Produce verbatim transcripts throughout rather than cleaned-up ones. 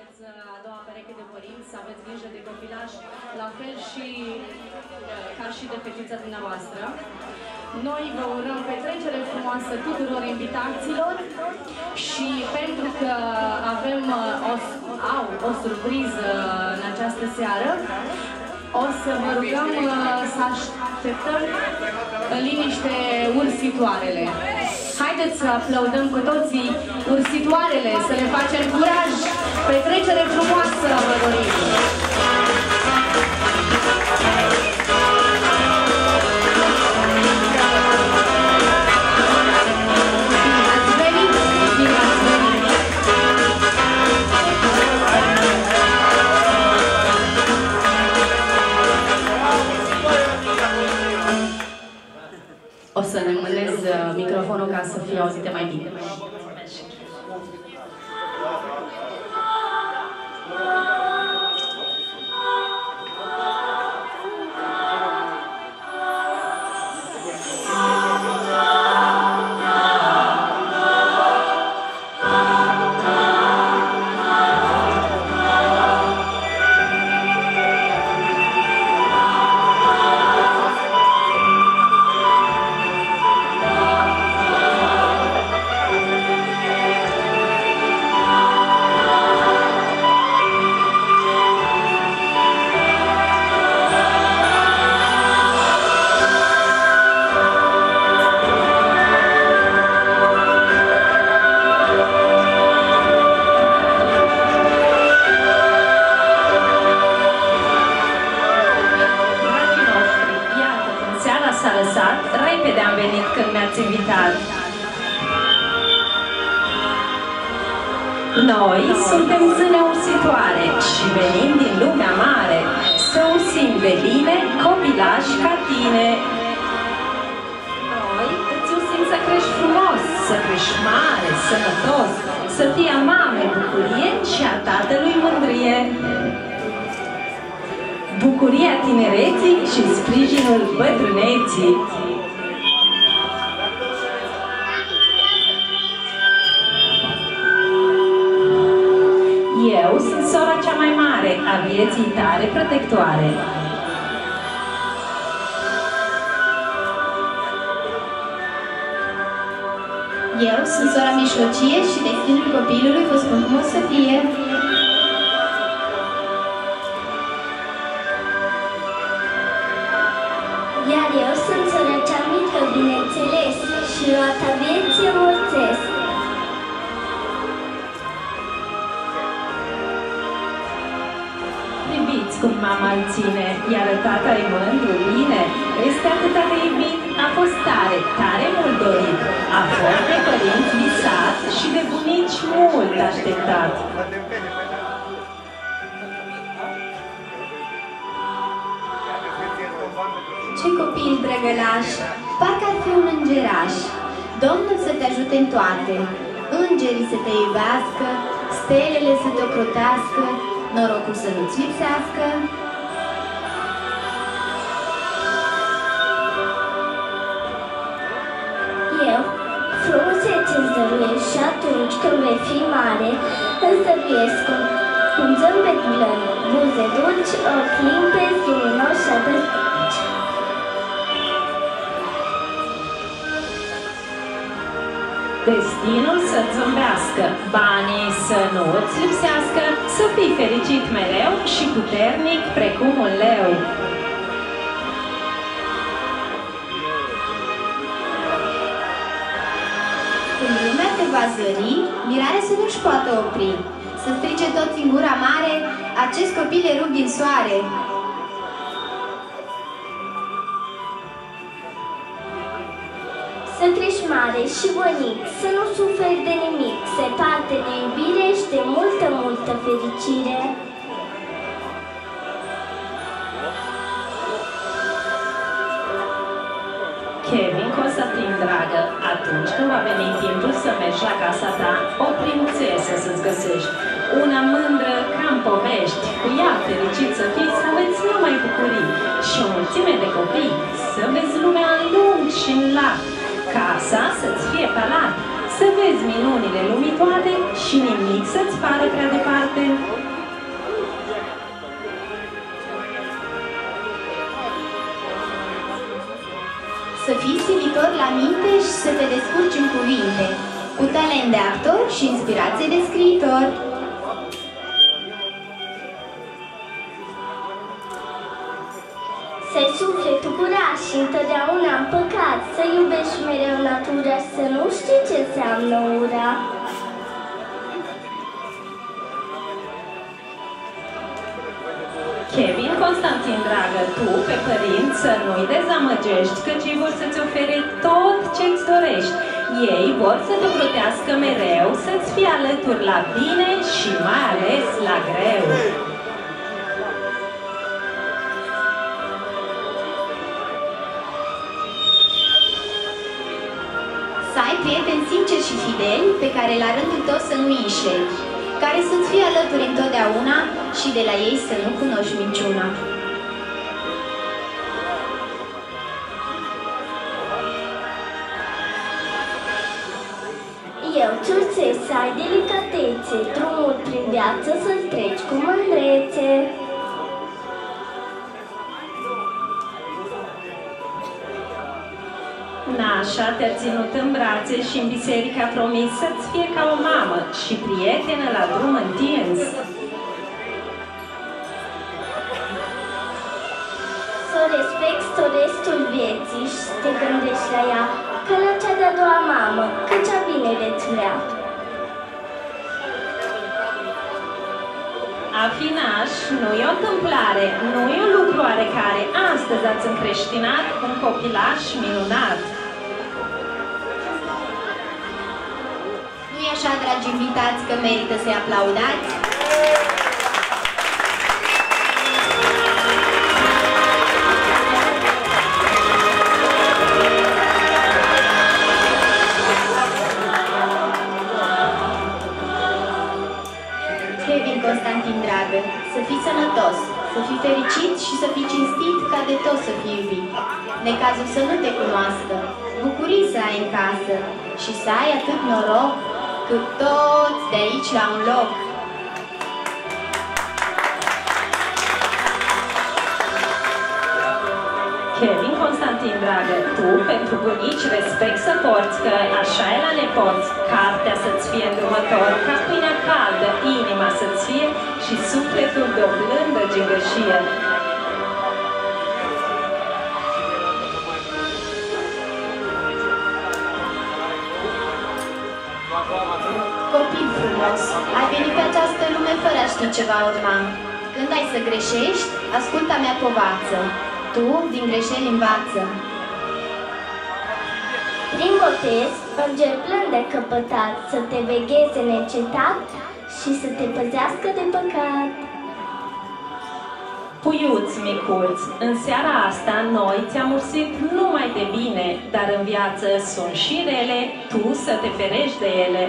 sunteți a doua pereche de părinți, să aveți grijă de copilaj, la fel și ca și de fetița dumneavoastră. Noi vă urăm petrecere frumoasă tuturor invitaților și pentru că avem o, au, o surpriză în această seară, o să vă rugăm să așteptăm în liniște ursitoarele. Haideți să aplaudăm cu toții ursitoarele, să le facem curaj, petrecere frumoasă, vă dorim! O să ne mânez microfonul ca să fie auzite mai bine. Noi suntem zâne ursitoare și venim din lumea mare să ursim de bine copilași ca tine. Noi îți ursim să crești frumos, să crești mare, sănătos, să fii a mamei bucurie și a tatălui mândrie. Bucuria tinereții și sprijinul bătrâneții. Eu sunt sora cea mai mare a vieții tale protectoare. Eu sunt sora mijlocie și destinul copilului vă spun cum o să fie. Iar eu sunt sora cea mică, bineînțeles, și roata vieții mulțesc. Cum mama îl ține, iar tata e mândru, bine, este atâta de iubit, a fost tare, tare mult dorit, a fost de părinți visat și de bunici mult așteptat. Ce copil drăgălaș, parcă ar fi un îngeraș, Domnul să te ajute în toate, îngerii să te iubească, stelele să te ocrotească, norocul să nu-ți lipsească. Eu, frumusețe-ți dăruiesc și atunci când vei fi mare, îți dăruiesc un zâmbet blând, buze dulci, ochi limpezi, luminoși și adânci. Destinul să-ți zâmbească, banii să nu-ți lipsească, să fii fericit mereu și puternic precum un leu. Când lumea te va zări, mirare să nu-și poată opri, să strige toți în gura mare, acest copil e rug din soare. Să crești mare și bunic, să nu suferi de nimic, se parte de iubire și de multă, multă fericire. Kevin Constantin, dragă, atunci când va veni timpul să mergi la casa ta, o prințesă să-ți găsești, una mândră ca în povești, cu ea fericit să fii, să aveți numai bucurii și o mulțime de copii, să vezi lumea în lung și în lat, casa să-ți fie palat, să vezi minunile lumii toate și nimic să-ți pară prea departe. Să fii silitor la minte și să te descurci în cuvinte, cu talent de actor și inspirație de scriitor. Să-i sufletul curaj și întotdeauna împăcat, să iubești mereu natura și să nu știi ce înseamnă ura. Kevin Constantin, dragă, tu pe părinți să nu-i dezamăgești, căci ei vor să-ți ofere tot ce-ți dorești. Ei vor să te plutească mereu, să-ți fie alături la bine și mai ales la greu. Să ai prieteni sinceri și fideli, pe care la rândul tău să nu-i înșeli, care să-ți fie alături întotdeauna și de la ei să nu cunoști minciuna. Eu ți-o să ai delicatețe, drumul prin viață să-l treci cu mândrețe. Nașa te-a ținut în brațe și în biserică a promis să-ți fie ca o mamă și prietenă la drum întins. Să o respecti tot restul vieții și să te gândești la ea ca la cea de-a doua mamă, că cea bine de-ți vrea. A fi naș nu e o întâmplare, nu e un lucru oarecare. Astăzi ați încreștinat un copilaș minunat. Nu-i așa, dragi invitați, că merită să-i aplaudați? Kevin Constantin, dragă, să fii sănătos, să fii fericit și să fii cinstit ca de tot să fii iubit. Necazul să nu te cunoască, bucurii să ai în casă și să ai atât noroc cât toți de aici la un loc. Kevin Constantin, dragă, tu pentru bunici respect să porți, că așa e la nepoți. Cartea să-ți fie îndrumător, ca pâinea caldă, inima să-ți fie și sufletul de o blândă gingășie. Copil frumos, ai venit pe această lume fără a ști ce va urma. Când ai să greșești, ascultă-a mea povață. Tu, din greșeli, învață. Prin botez, înger plân de căpătat, să te vegheze neîncetat și să te păzească de păcat. Puiuți micuți, în seara asta noi ți-am ursit numai de bine, dar în viață sunt și rele, tu să te ferești de ele.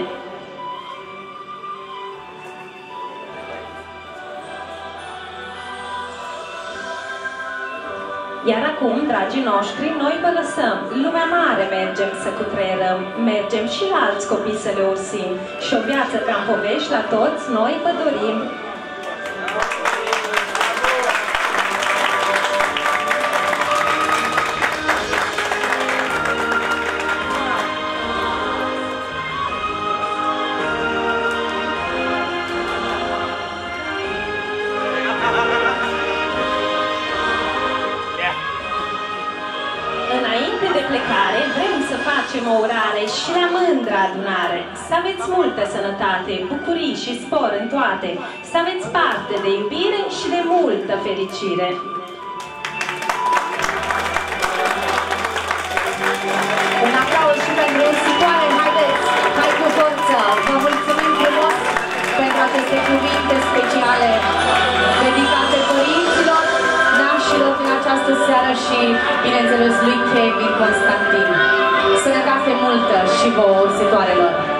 Iar acum, dragii noștri, noi vă lăsăm. Lumea mare mergem să cutreierăm, mergem și la alți copii să le ursim. Și o viață ca în povești la toți noi vă dorim. Înainte de plecare, vrem să facem o urare și la mândră adunare. Să aveți multă sănătate, bucurii și spor în toate. Să aveți parte de iubire și de multă fericire. Un aplauz și pentru Sicoare, haideți, hai cu forță! Vă mulțumim frumos pentru aceste cuvinte speciale dedicate părinților, nașilor din această seară și, bineînțeles, lui Kevin Constantin. Sănătate multă și vouă, ursitoarelor!